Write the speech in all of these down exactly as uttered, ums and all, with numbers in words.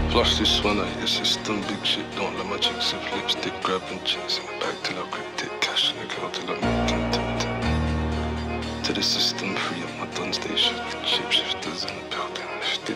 Flush this one out your system, big shit. Don't let my chicks with lipstick, grab and chase in the bag till I gripped it. Cash in the account till I'm content. To the system, free up my done stay shift. Shapeshifters in the building, lift it.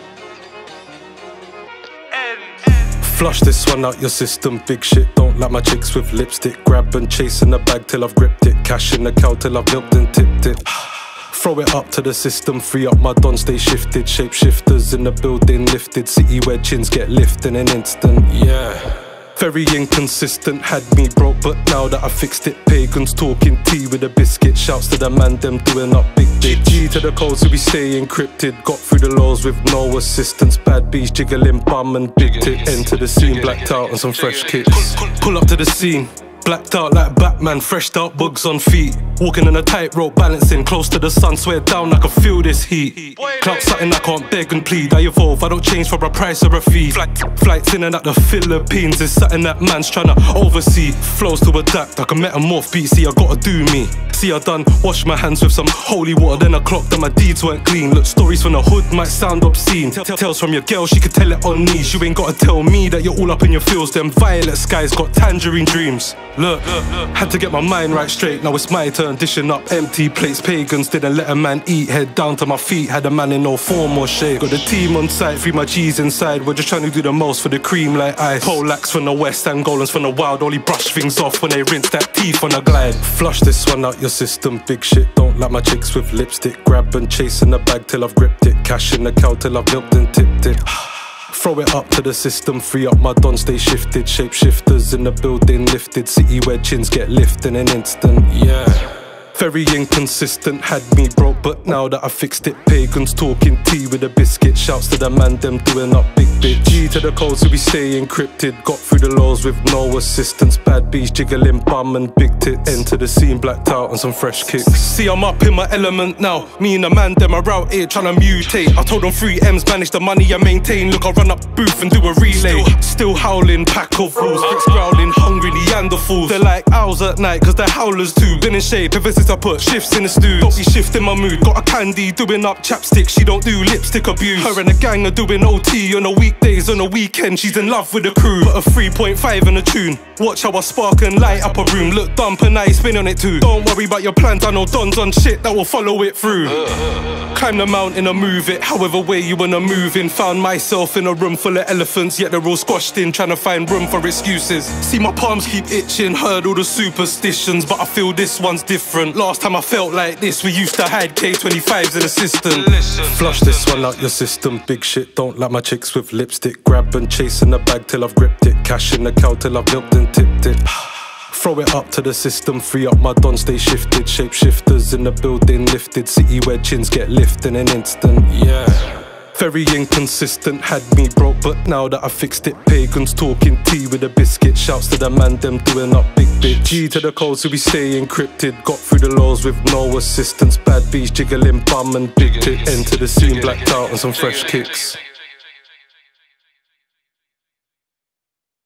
Flush this one out your system, big shit. Don't like my chicks with lipstick, grab and chase in the bag till I've gripped it. Cash in the account till I've milked and tipped it. Throw it up to the system, free up my don, stay shifted. Shapeshifters in the building, lifted. City where chins get lifted in an instant, yeah. Very inconsistent, had me broke, but now that I fixed it. Pagans talking tea with a biscuit. Shouts to the man, them doing up big dick. G to the codes, so we stay encrypted. Got through the laws with no assistance. Bad bees jiggling bum and big tit. Enter the scene, blacked out and some fresh kicks. Pull up to the scene, blacked out like Batman, freshed out, bugs on feet. Walking in a tightrope, balancing close to the sun. Swear down, I can feel this heat. Clout something I can't beg and plead. I evolve, I don't change for a price or a fee. Flights in and out the Philippines is something that man's tryna oversee. Flows to adapt, I can metamorph beat. See, I gotta do me. See, I done wash my hands with some holy water, then I clocked that my deeds weren't clean. Look, stories from the hood might sound obscene. Tales from your girl, she could tell it on knees. You ain't gotta tell me that you're all up in your feels. Them violet skies got tangerine dreams. Look, had to get my mind right straight. Now it's my turn, dishing up empty plates. Pagans didn't let a man eat. Head down to my feet, had a man in no form or shape. Got the team on site, free my G's inside. We're just trying to do the most for the cream like ice. Polacs from the west, Angolans from the wild. Only brush things off when they rinse that teeth on a glide. Flush this one out your system, big shit. Don't like my chicks with lipstick, grab and chase in the bag till I've gripped it. Cash in the account till I've milked and tipped it. Throw it up to the system, free up my don, stay shifted. Shapeshifters in the building, lifted. City where chins get lifted in an instant, yeah. Very inconsistent, had me broke, but now that I fixed it. Pagans talking tea with a biscuit. Shouts to the man, them doing up big bitch. G to the codes, so we stay encrypted. Got through the laws with no assistance. Bad bees jiggling bum and big tits. Enter the scene, blacked out and some fresh kicks. See, I'm up in my element now. Me and the man, them are out here trying to mutate. I told them three M's, manage the money I maintain. Look, I run up booth and do a relay. Still howling, pack of wolves. Bricks growling, hungry Neanderthals. They're like owls at night, cause they're howlers too. Been in shape ever since I put shifts in the stew. Don't be shifting my mood. Got a candy doing up chapstick. She don't do lipstick abuse. Her and the gang are doing O T on the weekdays. On the weekend she's in love with the crew. Put a three point five in a tune. Watch how I spark and light up a room. Look dump and I spin on it too. Don't worry about your plans, I know Don's on shit that will follow it through. Climb the mountain and move it however way you wanna move in. Found myself in a room full of elephants, yet they're all squashed in, trying to find room for excuses. See my palms keep itching, heard all the superstitions, but I feel this one's different. Last time I felt like this, we used to hide K twenty-fives in the system. Flush this one out your system, big shit. Don't like my chicks with lipstick, grab and chase in the bag till I've gripped it. Cash in the account till I've milked and tipped it. Throw it up to the system, free up my don, stay shifted. Shapeshifters in the building, lifted. City where chins get lifted in an instant, yeah. Very inconsistent, had me broke, but now that I fixed it. Pagans talking tea with a biscuit. Shouts to the man, them doing up big bitch. G to the codes, so we stay encrypted. Got through the laws with no assistance. Bad bees jiggling bum and big tit. Enter the scene, blacked out and some fresh kicks.